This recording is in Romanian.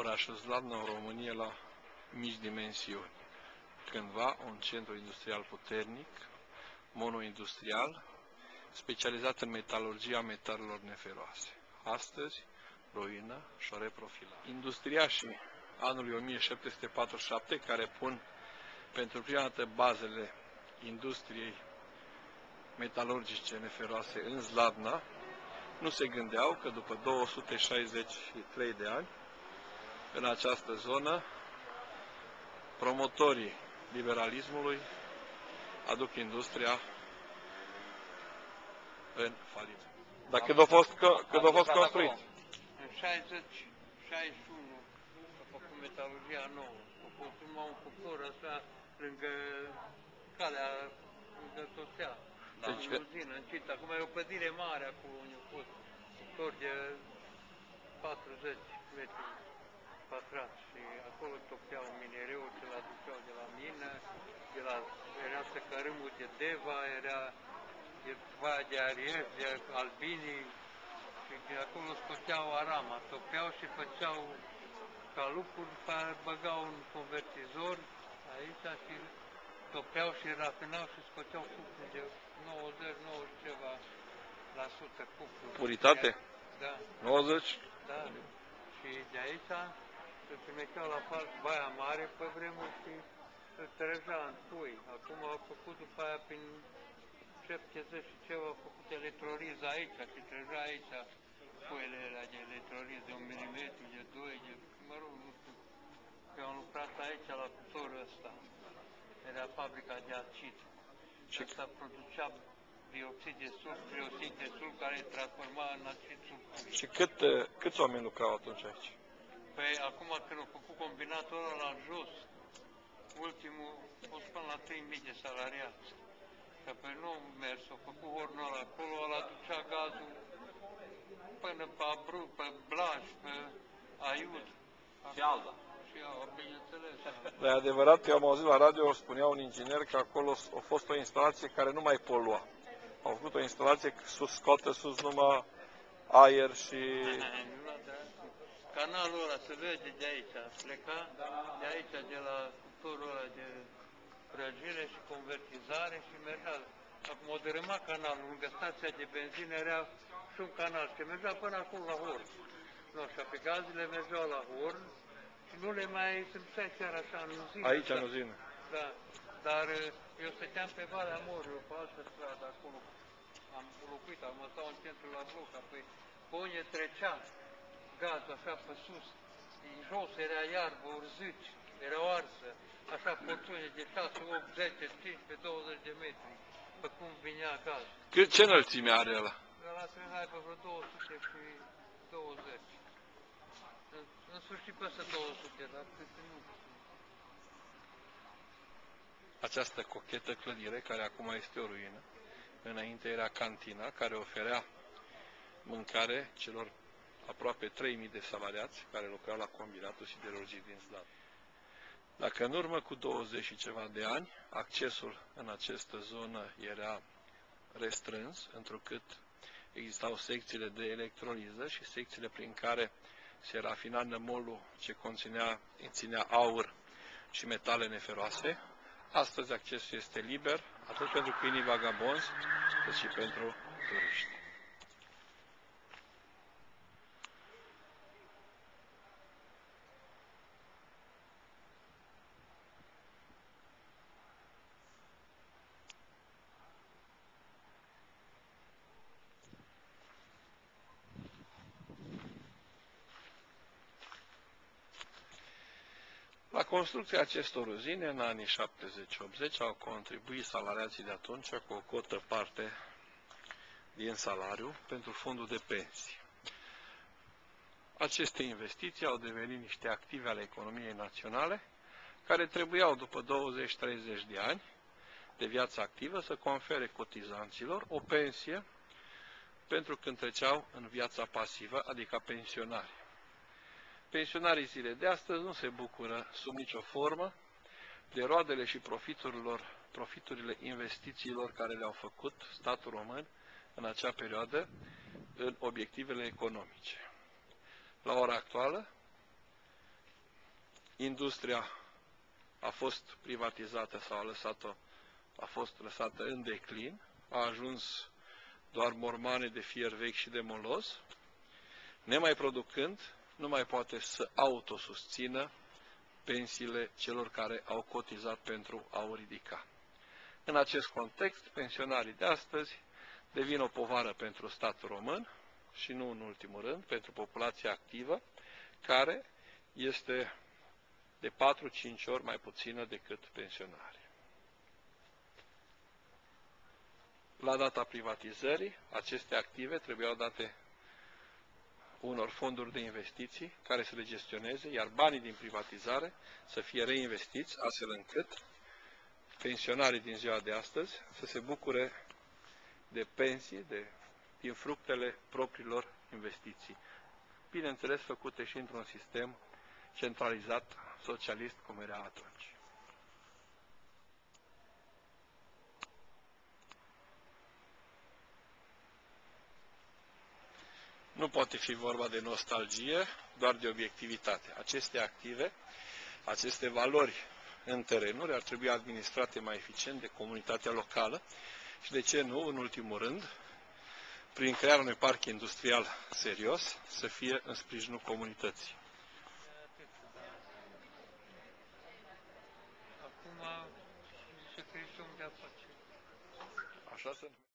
orașul Zlatna, în România, la mici dimensiuni. Cândva un centru industrial puternic, monoindustrial, specializat în metalurgia metalelor neferoase. Astăzi, ruină și o reprofilare. Industriașii anului 1747, care pun pentru prima dată bazele industriei metalurgice neferoase în Zlatna, nu se gândeau că după 263 de ani, în această zonă, promotorii liberalismului aduc industria în faliment. Dar când a fost construit? În 60-61 a făcut metalurgia nouă. A fost numai un cuptor așa lângă calea, lângă Tosea. Deci, în uzină, încit. Acum e o clădire mare acolo unde a fost cuptor de 40 metri pătrați și acolo topeau minereul, ce-l aduceau de la mină, era săcărâmul de Deva, era de Vaia de Arief, de Albinii, și de acolo scoteau arama, topeau și făceau calupuri, băgau un convertizor aici și topeau și rafinau și scoteau cupru de 90 ceva la sută cupru. Puritate? Da. 90? Da. Și de aici se trimeteau la Baia Mare pe vremuri și se trăgea în pui. Acum au făcut după aia prin 70 și ceva, au făcut electroliză aici și trăgea aici puiele alea de electroliză de 1 mm, de 2, de, mă rog, nu știu. Eu am lucrat aici la cuptorul ăsta. Era fabrica de acid. Și asta producea dioxid de sulf, trioxid de sulf, care îi transforma în acid sulfuric. Și câți oameni lucrau atunci aici? Păi acum când au făcut combinatul ăla la jos, ultimul a fost până la 3.000 de salariați. Că pe nu au mers, au făcut hornul ăla acolo, ăla ducea gazul până pe Abru, pe Blaj, pe Aiud. Și Alba. Și bineînțeles. Dar e adevărat că eu am auzit la radio, spunea un inginer că acolo a fost o instalație care nu mai polua. Au făcut o instalație scoată sus numai aer și... Canalul ăla se vede de aici, pleca de aici, de la cuptorul ăla de prăjire și convertizare și mergea. Acum o dărâmat canalul, lângă stația de benzină era și un canal și mergea până acolo la Horn. Nu, și pe gazele mergeau la Horn și nu le mai se ducea chiar așa în uzină. Aici în uzină. Da, dar eu stăteam pe Valea Moriului, pe altă stradă acolo. Am locuit, am stat în centru la bloc, apoi pe unde trecea gazul așa pe sus, în jos era iarbă, urzici, era o arsă, așa porțiune de 6, 8, 10, 15, 20 de metri, pe cum vinea gazul. Ce înălțime are ăla? Ăla trebuie să aibă vreo 220. În sfârșit peste 200, dar cât nu. Această cochetă clădire, care acum este o ruină, înainte era cantina, care oferea mâncare celor aproape 3.000 de salariați care lucrau la combinatul siderurgic din Zlatna. Dacă în urmă cu 20 și ceva de ani, accesul în această zonă era restrâns, întrucât existau secțiile de electroliză și secțiile prin care se rafina nămolul ce conținea aur și metale neferoase, astăzi accesul este liber, atât pentru câinii vagabonzi, cât și pentru turiști. La construcția acestor uzine, în anii 70-80, au contribuit salariații de atunci cu o cotă parte din salariu pentru fondul de pensii. Aceste investiții au devenit niște active ale economiei naționale, care trebuiau, după 20-30 de ani de viață activă, să confere cotizanților o pensie pentru când treceau în viața pasivă, adică pensionari. Pensionarii zilei de astăzi nu se bucură sub nicio formă de roadele și profiturile investițiilor care le-au făcut statul român în acea perioadă în obiectivele economice. La ora actuală, industria a fost privatizată sau a fost lăsată în declin, a ajuns doar mormane de fier vechi și de moloz, nemai producând, nu mai poate să autosusțină pensiile celor care au cotizat pentru a o ridica. În acest context, pensionarii de astăzi devin o povară pentru statul român și nu în ultimul rând pentru populația activă, care este de 4-5 ori mai puțină decât pensionarii. La data privatizării, aceste active trebuiau date unor fonduri de investiții care să le gestioneze, iar banii din privatizare să fie reinvestiți, astfel încât pensionarii din ziua de astăzi să se bucure de pensii, din fructele propriilor investiții. Bineînțeles, făcute și într-un sistem centralizat, socialist, cum era atunci. Nu poate fi vorba de nostalgie, doar de obiectivitate. Aceste active, aceste valori în terenuri ar trebui administrate mai eficient de comunitatea locală și, de ce nu, în ultimul rând, prin crearea unui parc industrial serios, să fie în sprijinul comunității. Acum se crește un de afaceri. Așa se